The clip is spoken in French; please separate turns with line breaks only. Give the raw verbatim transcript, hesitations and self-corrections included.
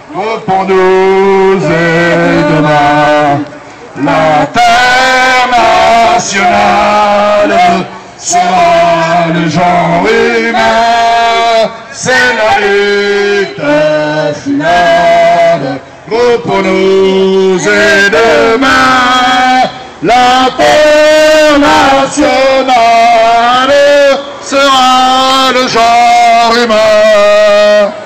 pour nous et demain. L'international sera le genre humain, c'est la lutte finale. Pour nous et demain, l'international sera le genre humain.